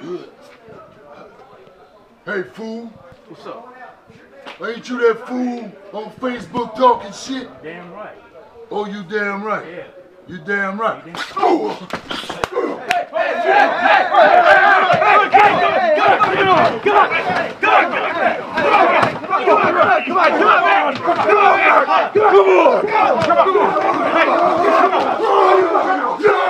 Good. Hey, fool. What's up? Ain't you that fool on Facebook talking shit? Damn right. Oh, you damn right. Yeah. You damn right. Come on!